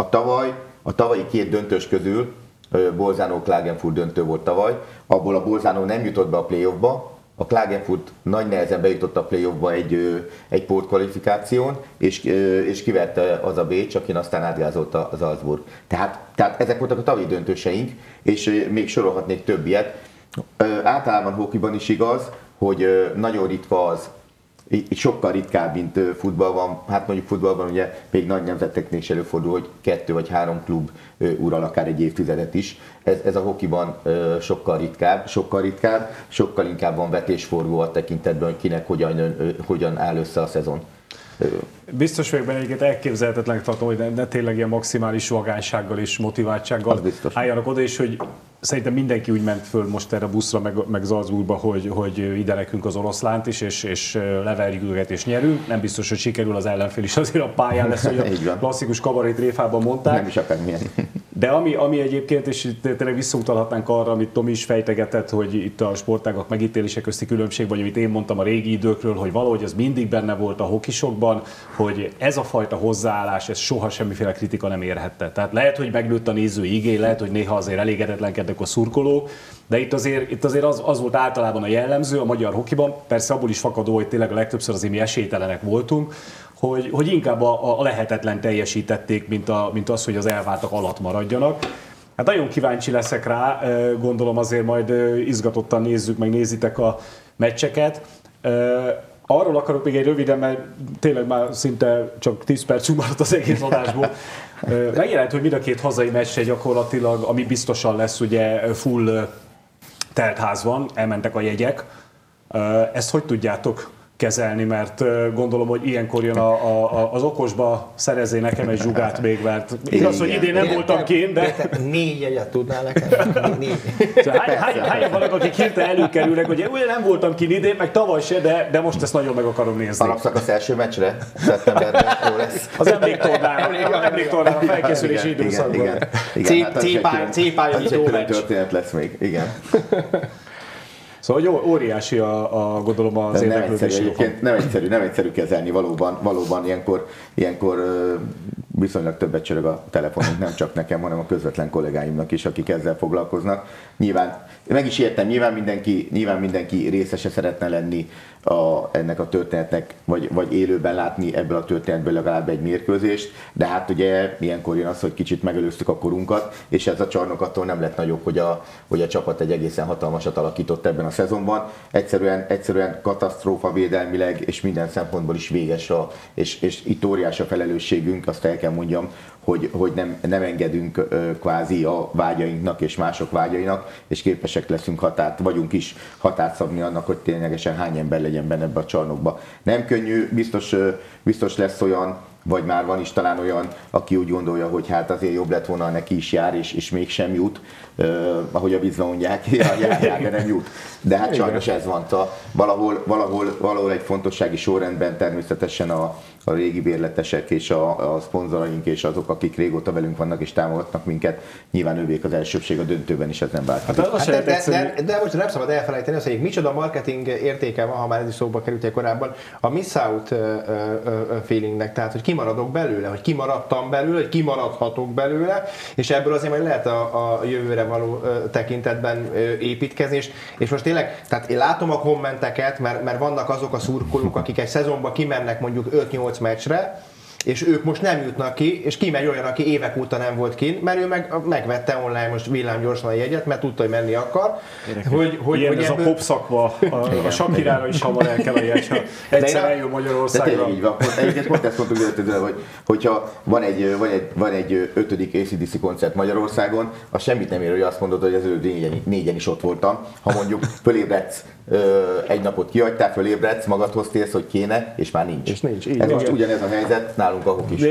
A tavalyi 2 döntős közül, Bolzano Klagenfurt döntő volt tavaly, abból a Bolzano nem jutott be a playoffba, a Klagenfurt nagy nehezen bejutott a playoffba egy pótkvalifikáción, és kiverte az a Bécs, akin aztán átgázolta az Salzburg. Tehát ezek voltak a tavalyi döntőseink, és még sorolhatnék több ilyet. Általában hokiban is igaz, hogy nagyon ritka az, sokkal ritkább, mint futballban. Hát mondjuk futballban ugye még nagy nemzeteknél is előfordul, hogy 2 vagy 3 klub ural akár egy évtizedet is. Ez a hokiban sokkal ritkább, sokkal inkább van vetésforgó a tekintetben, hogy kinek hogyan áll össze a szezon. Biztos vagyok benne, egyébként elképzelhetetlen tartom, hogy ne tényleg ilyen maximális vagánysággal és motiváltsággal álljanak oda, és hogy szerintem mindenki úgy ment föl most erre a buszra, meg Salzburgba, hogy ide nekünk az oroszlánt is, és leverjük őket és nyerünk. Nem biztos, hogy sikerül, az ellenfél is azért a pályán lesz, hogy a klasszikus kabarétréfában mondták. Nem is akármilyen. De ami egyébként, és tényleg visszautalhatnánk arra, amit Tomi is fejtegetett, hogy itt a sportágak megítélése közti különbség, vagy amit én mondtam a régi időkről, hogy valahogy ez mindig benne volt a hokisokban, hogy ez a fajta hozzáállás, ez soha semmiféle kritika nem érhette. Tehát lehet, hogy megnőtt a nézői igény, lehet, hogy néha azért elégedetlenkednek a szurkolók, de itt azért az volt általában a jellemző a magyar hokiban, persze abból is fakadó, hogy tényleg a legtöbbször azért mi esélytelenek voltunk, hogy inkább a lehetetlen teljesítették, mint az, hogy az elváltak alatt maradjanak. Hát nagyon kíváncsi leszek rá, gondolom azért majd izgatottan nézzük, meg nézitek a meccseket. Arról akarok még egy röviden, mert tényleg már szinte csak 10 percünk maradt az egész adásból. Megjelent, hogy mind a 2 hazai meccse gyakorlatilag, ami biztosan lesz, ugye full teltház van, elmentek a jegyek. Ezt hogy tudjátok kezelni, mert gondolom, hogy ilyenkor jön az okosba, szerezzé nekem egy zsugát még, mert igaz, hogy idén nem voltam kint, de... 4 jegyet tudnál nekem? 4. Hányan vannak, akik hirtelen előkerülnek, hogy ugye nem voltam kint idén, meg tavaly se, de most ezt nagyon meg akarom nézni. Alapszakasz első meccsre? Szeptemberben jó lesz. Az emléktornára a felkészülési időszakban. C-pályanyitó meccs. Történet lesz még, igen. Szóval óriási gondolom az érdeklődési. Nem egyszerű kezelni, valóban ilyenkor viszonylag többet csörög a telefonunk, nem csak nekem, hanem a közvetlen kollégáimnak is, akik ezzel foglalkoznak. Nyilván, meg is értem, nyilván mindenki részese szeretne lenni ennek a történetnek, vagy élőben látni ebből a történetből legalább egy mérkőzést, de hát ugye ilyenkor jön az, hogy kicsit megelőztük a korunkat, és ez a csarnok attól nem lett nagyobb, hogy a csapat egy egészen hatalmasat alakított ebben a szezonban. Egyszerűen katasztrófa védelmileg és minden szempontból is véges, és itt óriás a felelősségünk, azt el kell mondjam, hogy nem engedünk kvázi a vágyainknak és mások vágyainak, és képesek leszünk vagyunk határt szabni annak, hogy ténylegesen hány ember legyen benne ebbe a csarnokba. Nem könnyű, biztos lesz olyan, vagy már van is talán olyan, aki úgy gondolja, hogy hát azért jobb lett volna, neki is jár, és mégsem jut, ahogy a vízben mondják, jár, de nem jut. De hát sajnos ez van. Valahol egy fontossági sorrendben természetesen a régi bérletesek és a szponzoraink és azok, akik régóta velünk vannak és támogatnak minket, nyilván ővék az elsőbség a döntőben is, ez nem változik. De most nem szabad elfelejteni azt, hogy micsoda marketing értéke van, ha már ez is szóba került korábban, a miss out feelingnek, tehát hogy kimaradok belőle, hogy kimaradtam belőle, hogy kimaradhatok belőle, és ebből azért majd lehet a jövőre való tekintetben építkezni, és most tényleg, tehát én látom a kommenteket, mert vannak azok a szurkolók, akik egy szezonban kimennek mondjuk 5-8 meccsre, és ők most nem jutnak ki, és kimegy olyan, aki évek óta nem volt kint, mert ő megvette online most villámgyorsan a jegyet, mert tudta, hogy menni akar. Ilyen ez ebből... a popszakva, a Sakirára is hamar el kell a jegy, ha egyszer eljön Magyarországra. De tényleg így van. Egyébként pont ezt mondtuk előtt, hogyha van egy 5. AC/DC koncert Magyarországon, az semmit nem ér, hogy azt mondod, hogy az előző négyen is ott voltam. Ha mondjuk fölébredsz, egy napot kihagytál, fölébredsz, magadhoz térsz, hogy kéne, és már nincs. És nincs. Ez most ugyanez a helyzet nálunk ahok is.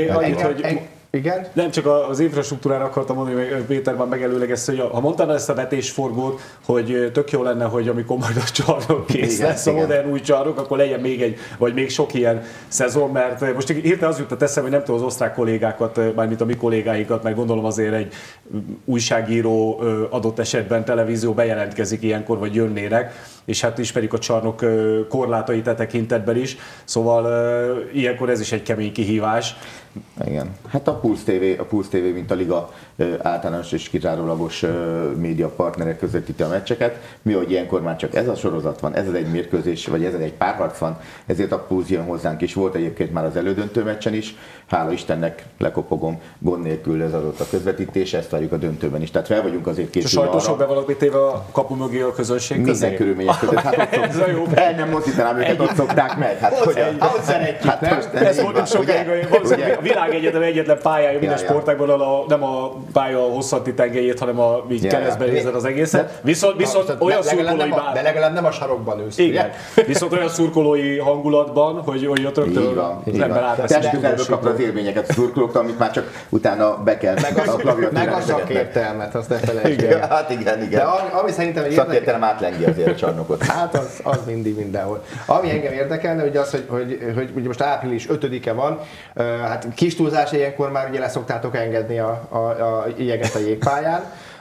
Igen? Nem, csak az infrastruktúrára akartam mondani, hogy Péter már megelőlegezte, hogy ha mondtad ezt a vetésforgót, hogy tök jó lenne, hogy amikor majd a csarnok kész lesz, a modern új csarnok, akkor legyen még egy, vagy még sok ilyen szezon, mert most hirtelen az jutott eszembe, hogy nem tudom az osztrák kollégákat, mármint a mi kollégáikat, mert gondolom azért egy újságíró adott esetben televízió bejelentkezik ilyenkor, vagy jönnének, és hát ismerjük a csarnok korlátait e tekintetben is, szóval ilyenkor ez is egy kemény kihívás. Igen. Hát a Pulse TV, mint a liga általános és kizárólagos média partnerek közvetíti a meccseket. Mi, hogy ilyenkor már csak ez a sorozat van, ez az egy mérkőzés, vagy ez egy párharc van, ezért a Pulse jön hozzánk is. Volt egyébként már az elődöntő meccsen is. Hála Istennek, lekopogom, gond nélkül ez adott a közvetítés, ezt várjuk a döntőben is. Tehát fel vagyunk azért készülve arra. A sajtósok be vannak téve a kapu mögé a közönség közé? Minden körülmények között. Hát ez a jó. El nem mozdítanám őket, ott szokták meg. Hát hogy szeretjük, nem? Ez volt sokáig, a világegyetem egyetlen pályája minden sportágban, nem a pálya hosszanti tengelyét, hanem a keresztben nézed az egészet. Viszont olyan szurkolói de legalább nem a sarokban ülsz. Igen. Viszont olyan szurkolói hangulatban, hogy ott rögtön az ember átveszi. Tehát kapta az élményeket a szurkolóktól, amit már csak utána be kell meg a szakértelmet, azt ne felejtsd el. Hát igen. De ami szerintem egy szakértelem átlengi azért a csarnokot. Hát az mindig mindenhol. Ami engem érdekelne, hogy az, hogy most április 5-e van, hát kis túlzás ilyenkor már ugye leszoktátok engedni a jeget a jégpályán,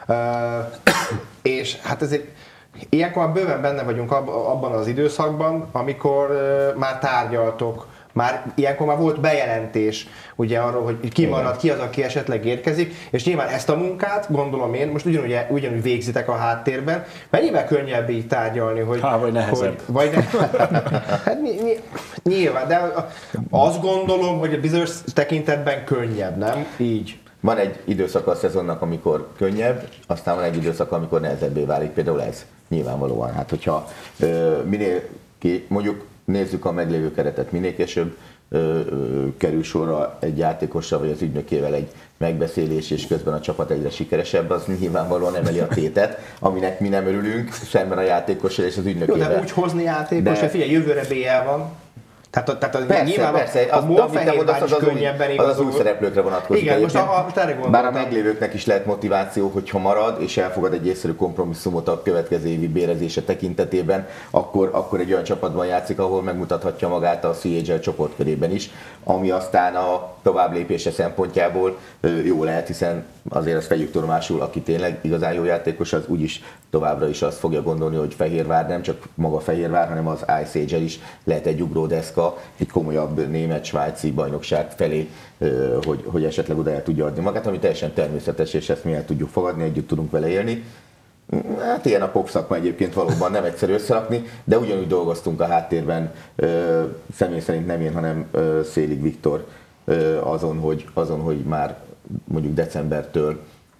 és hát ezért ilyenkor bőven benne vagyunk abban az időszakban, amikor már tárgyaltok, ilyenkor már volt bejelentés ugye arról, hogy ki marad, ki az, aki esetleg érkezik, és nyilván ezt a munkát, gondolom én, most ugyanúgy végzitek a háttérben, mennyivel könnyebb így tárgyalni, hogy... vagy nehezebb. Hát nyilván, de azt gondolom, hogy a bizonyos tekintetben könnyebb, nem? Így. Van egy időszaka a szezonnak, amikor könnyebb, aztán van egy időszaka, amikor nehezebbé válik, például ez nyilvánvalóan. Hát hogyha mondjuk nézzük a meglévő keretet, minél később kerül sorra egy játékossal vagy az ügynökével egy megbeszélés, és közben a csapat egyre sikeresebb, az nyilvánvalóan emeli a tétet, aminek mi nem örülünk, szemben a játékossal és az ügynökével. Jó, de úgy hozni játékos, hogy figyelj, jövőre BL van. Tehát persze, a Mófehérvár is könnyebben igazol. Az új szereplőkre vonatkozik. Igen, most erre gondoltam. Bár a meglévőknek is lehet motiváció, hogyha marad, és elfogad egy észszerű kompromisszumot a következő évi bérezése tekintetében, akkor egy olyan csapatban játszik, ahol megmutathatja magát a CHL csoportkörében is, ami aztán a tovább lépése szempontjából jó lehet, hiszen azért ezt vegyük tudomásul, aki tényleg igazán jó játékos, az úgyis továbbra is azt fogja gondolni, hogy Fehérvár, nem csak maga Fehérvár, hanem az ICHL is lehet egy ugródeszka, egy komolyabb német-svájci bajnokság felé, hogy esetleg oda el tudja adni magát, ami teljesen természetes, és ezt mi el tudjuk fogadni, együtt tudunk vele élni. Hát ilyen a pop szakma egyébként valóban nem egyszerű összerakni, de ugyanúgy dolgoztunk a háttérben, személy szerint nem én, hanem Szélig Viktor azon, hogy már mondjuk decembertől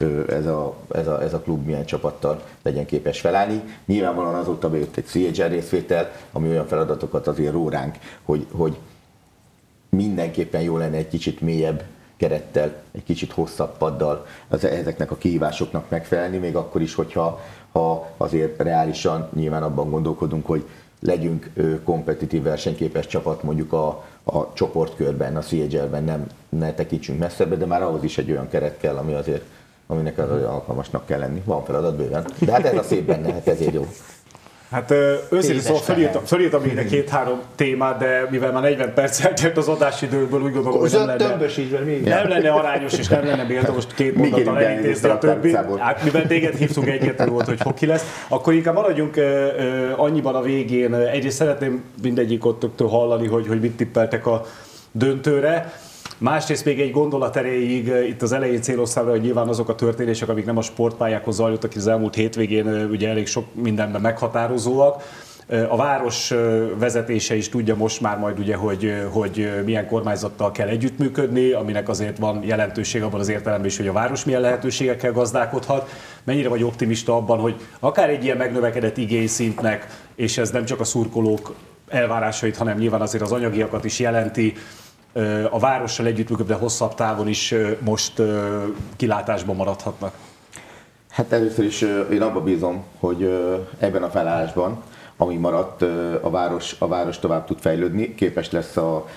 ez a klub milyen csapattal legyen képes felállni. Nyilvánvalóan azóta bejött egy CHL részvétel, ami olyan feladatokat azért ró ránk, hogy mindenképpen jó lenne egy kicsit mélyebb kerettel, egy kicsit hosszabb paddal ezeknek a kihívásoknak megfelelni, még akkor is, hogyha azért reálisan nyilván abban gondolkodunk, hogy legyünk kompetitív versenyképes csapat mondjuk a csoportkörben, a CHL-ben, ne tekintsünk messzebbre, de már ahhoz is egy olyan keret kell, aminek alkalmasnak kell lenni. Van feladat bőven. De hát ez a szép benne, hát ezért jó. Hát őszintén szóval fölírtam még ide 2-3 témát, de mivel már 40 perc eltelt az adásidőből, úgy gondolom, hogy nem lenne arányos és nem lenne méltó most 2 mondattal elintézni a többi. Hát, mivel téged hívtunk, egyértelmű volt, hogy hoki lesz, akkor inkább maradjunk annyiban a végén. Egyrészt szeretném mindegyikottól hallani, hogy mit tippeltek a döntőre. Másrészt még egy gondolat erejéig itt az elején céloztam, hogy nyilván azok a történések, amik nem a sportpályákhoz zajlottak az elmúlt hétvégén, ugye elég sok mindenben meghatározóak. A város vezetése is tudja most már majd ugye, hogy milyen kormányzattal kell együttműködni, aminek azért van jelentőség abban az értelemben is, hogy a város milyen lehetőségekkel gazdálkodhat. Mennyire vagy optimista abban, hogy akár egy ilyen megnövekedett igényszintnek, és ez nem csak a szurkolók elvárásait, hanem nyilván azért az anyagiakat is jelenti, a várossal együttműködve hosszabb távon is most kilátásban maradhatnak? Hát először is én abba bízom, hogy ebben a felállásban, ami maradt, a város tovább tud fejlődni, képes lesz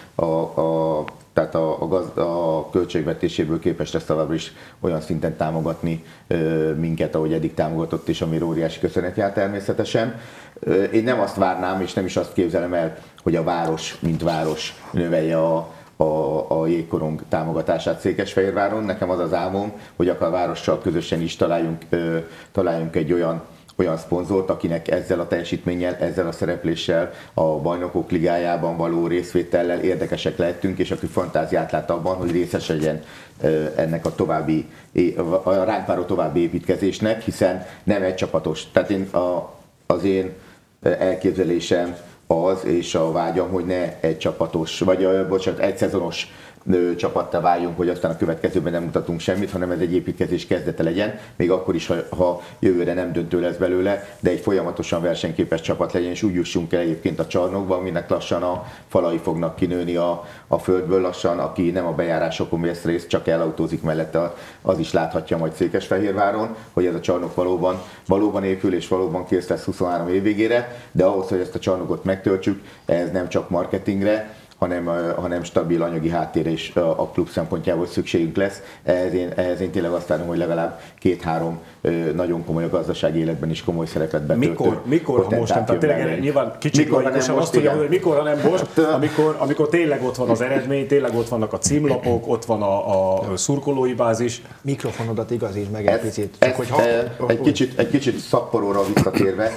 tehát a költségvetéséből képes lesz továbbra is olyan szinten támogatni minket, ahogy eddig támogatott, és ami óriási köszönet jár természetesen. Én nem azt várnám, és nem is azt képzelem el, hogy a város, mint város növelje a jégkorong támogatását Székesfehérváron. Nekem az az álmom, hogy akár a várossal közösen is találjunk egy olyan szponzort, akinek ezzel a teljesítménnyel, ezzel a szerepléssel, a Bajnokok Ligájában való részvétellel érdekesek lehetünk, és aki fantáziát lát abban, hogy részes legyen ennek a ránk váró további építkezésnek, hiszen nem egy csapatos. Tehát az én elképzelésem az, és a vágyam, hogy ne egy csapatos, egy szezonos csapattá váljunk, hogy aztán a következőben nem mutatunk semmit, hanem ez egy építkezés kezdete legyen, még akkor is, ha jövőre nem döntő lesz belőle, de egy folyamatosan versenyképes csapat legyen, és úgy jussunk el egyébként a csarnokba, aminek lassan a falai fognak kinőni a földből, lassan, aki nem a bejárásokon vesz részt, csak elautózik mellette, az is láthatja majd Székesfehérváron, hogy ez a csarnok valóban épül, és valóban kész lesz 23 év végére, de ahhoz, hogy ezt a csarnokot megtöltsük, ez nem csak marketingre, hanem stabil anyagi háttérre is a klub szempontjából szükségünk lesz. Ehhez én tényleg azt várom, hogy legalább 2-3 nagyon komoly a gazdasági életben is komoly szerepet betöltő. Mikor ha most nem? Tehát tényleg nyilván kicsit logikusan azt tudja, hogy mikor, ha nem most, amikor tényleg ott van az eredmény, tényleg ott vannak a címlapok, ott van a szurkolói bázis. Mikrofonodat igazítsd meg egy picit. Egy kicsit szapporóra visszatérve,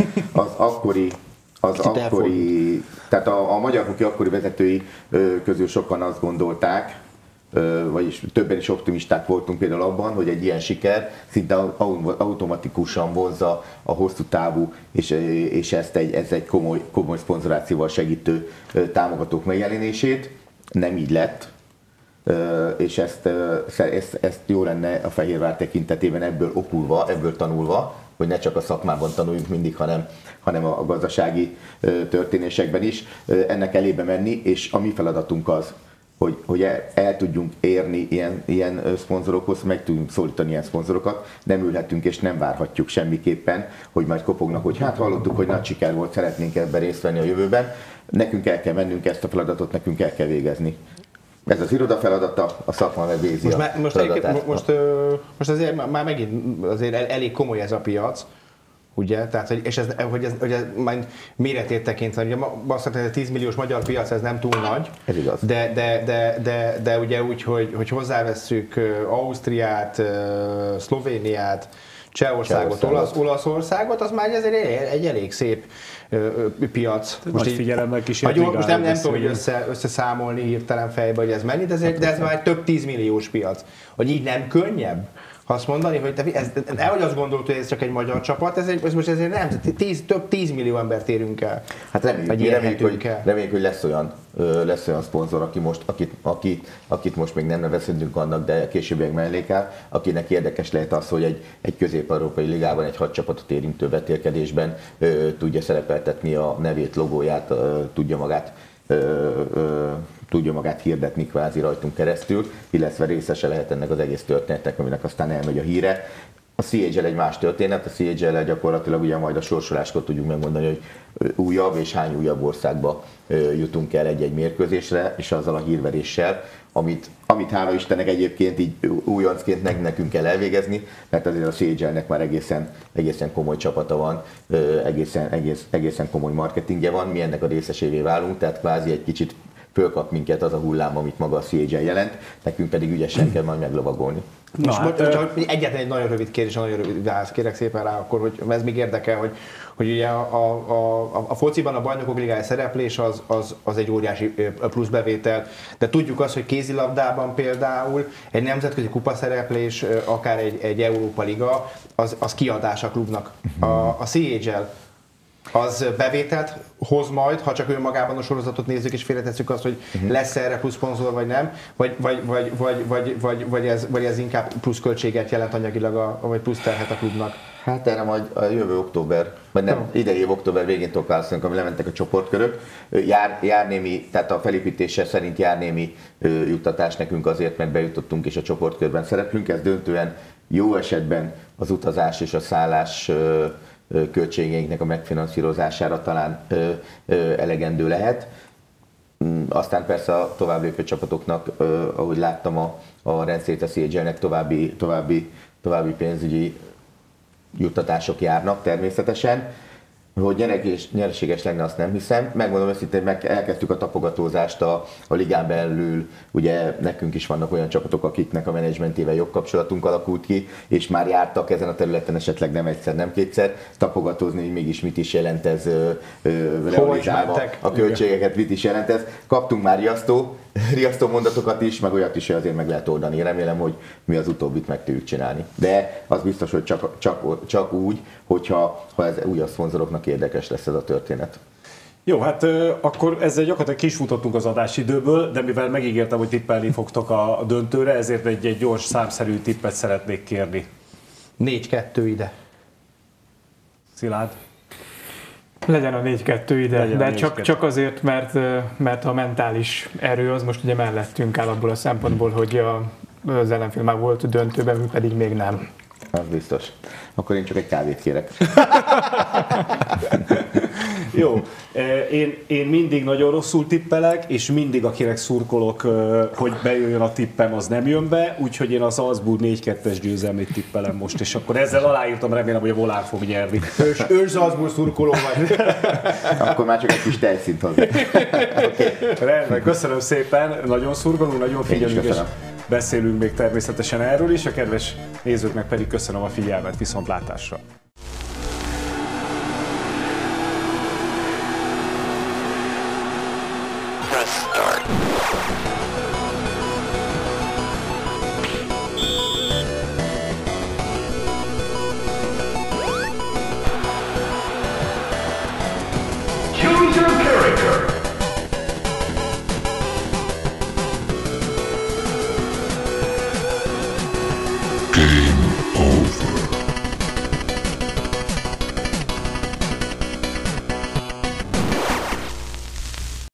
tehát a magyar hoki akkori vezetői közül sokan azt gondolták, vagyis többen is optimisták voltunk például abban, hogy egy ilyen siker szinte automatikusan vonzza a hosszú távú, és ez egy komoly szponzorációval segítő támogatók megjelenését. Nem így lett, és ezt jó lenne a Fehérvár tekintetében ebből okulva, ebből tanulva, hogy ne csak a szakmában tanuljunk mindig, hanem a gazdasági történésekben is ennek elébe menni, és a mi feladatunk az, hogy el tudjunk érni ilyen szponzorokhoz, meg tudjunk szólítani ilyen szponzorokat, nem ülhetünk és nem várhatjuk semmiképpen, hogy majd kopognak, hogy hát hallottuk, hogy nagy siker volt, szeretnénk ebben részt venni a jövőben. Nekünk el kell mennünk, ezt a feladatot nekünk el kell végezni. Ez az iroda feladata, a szakma megvégzi a feladatát. Most azért már megint azért elég komoly ez a piac, ugye? Tehát, hogy ez majd méretét tekintve, ugye azt mondta, hogy a 10 milliós magyar piac ez nem túl nagy, ez igaz. De ugye úgy, hogy hozzávesszük Ausztriát, Szlovéniát, Csehországot, Olaszországot, az már azért egy elég szép piac. Most figyelemmel kísérjük. Most nem tudom, hogy összeszámolni hirtelen fejbe, hogy ez mennyi, de ez már egy több 10 milliós piac. Hogy így nem könnyebb, azt mondani, hogy nehogy azt gondolt, hogy ez csak egy magyar csapat, ez most ezért nem, több 10 millió embert érünk el. Hát reméljük, hogy lesz olyan szponzor, akit most még nem nevezhetünk annak, de későbbiek mellékel, akinek érdekes lehet az, hogy egy közép-európai ligában, egy 6 csapatot érintő vetélkedésben tudja szerepeltetni a nevét, logóját, tudja magát hirdetni kvázi rajtunk keresztül, illetve részese lehet ennek az egész történetnek, aminek aztán elmegy a híre. A CHL egy más történet, a CHL-el gyakorlatilag ugye majd a sorsoláskor tudjuk megmondani, hogy újabb és hány újabb országba jutunk el egy-egy mérkőzésre, és azzal a hírveréssel, amit hála Istennek egyébként így újoncként nekünk kell elvégezni, mert azért a CHL-nek már egészen komoly csapata van, egészen komoly marketingje van, mi ennek a részesévé válunk, tehát kvázi egy kicsit fölkap minket az a hullám, amit maga a CHL jelent, nekünk pedig ügyesen kell majd meglovagolni. És csak egyetlen egy nagyon rövid kérdés, nagyon rövid válasz kérek szépen rá, akkor, hogy ez még érdekel, hogy ugye a fociban a Bajnokok Ligája szereplés az egy óriási pluszbevétel, de tudjuk azt, hogy kézilabdában például egy nemzetközi kupaszereplés, akár egy Európa Liga, az kiadás a klubnak. A CHL az bevételt hoz majd, ha csak önmagában a sorozatot nézzük és félretesszük azt, hogy lesz erre plusz szponzor vagy nem, vagy ez inkább plusz költséget jelent anyagilag, vagy plusz terhet a klubnak. Hát erre majd a jövő október, vagy nem, idei év október végén tudok válaszolni, amikor lementek a csoportkörök. Jár némi, tehát a felépítése szerint jár némi juttatás nekünk azért, mert bejutottunk és a csoportkörben szereplünk. Ez döntően jó esetben az utazás és a szállás költségeinknek a megfinanszírozására talán elegendő lehet. Aztán persze a továbblépő csapatoknak, ahogy láttam a rendszerét a CHL-nek további pénzügyi juttatások járnak természetesen. Hogy nyereséges lenne, azt nem hiszem. Megmondom őszintén, elkezdtük a tapogatózást a ligán belül. Ugye nekünk is vannak olyan csapatok, akiknek a menedzsmentével jobb kapcsolatunk alakult ki, és már jártak ezen a területen esetleg nem egyszer, nem kétszer. Tapogatózni, hogy mégis mit is jelent ez, realizálva a költségeket, mit is jelent ez. Kaptunk már riasztó mondatokat is, meg olyat is, hogy azért meg lehet oldani. Remélem, hogy mi az utóbbit meg tudjuk csinálni. De az biztos, hogy csak úgy, hogyha ez újabb szponzoroknak érdekes lesz ez a történet. Jó, hát akkor ezzel gyakorlatilag kisfutottunk az adásidőből, de mivel megígértem, hogy tippelni fogtok a döntőre, ezért egy gyors számszerű tippet szeretnék kérni. 4-2 ide. Szilárd? Legyen a 4-2 ide, de csak azért, mert a mentális erő az most ugye mellettünk áll abból a szempontból, hogy az ellenfél már volt döntőben, mi pedig még nem. Az biztos. Akkor én csak egy kávét kérek. Jó, én mindig nagyon rosszul tippelek, és mindig akinek szurkolok, hogy bejöjjön a tippem, az nem jön be, úgyhogy én a Salzburg 4-2-es győzelmét tippelem most, és akkor ezzel aláírtam, remélem, hogy a Volán fog nyerni. Ős Salzburg szurkoló vagy. Akkor már csak egy kis tejszint hozzá. Okay. Rendben, köszönöm szépen, nagyon szurkolunk, nagyon figyelünk, és beszélünk még természetesen erről is, a kedves nézőknek pedig köszönöm a figyelmet, viszontlátásra! Press start.